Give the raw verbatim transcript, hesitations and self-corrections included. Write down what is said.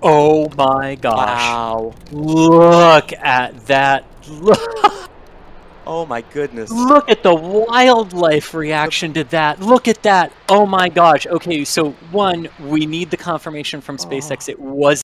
Oh my gosh. Wow. Look at that. Look, Oh my goodness. look at the wildlife reaction to that. Look at that. Oh my gosh. Okay, so one, we need the confirmation from SpaceX. It was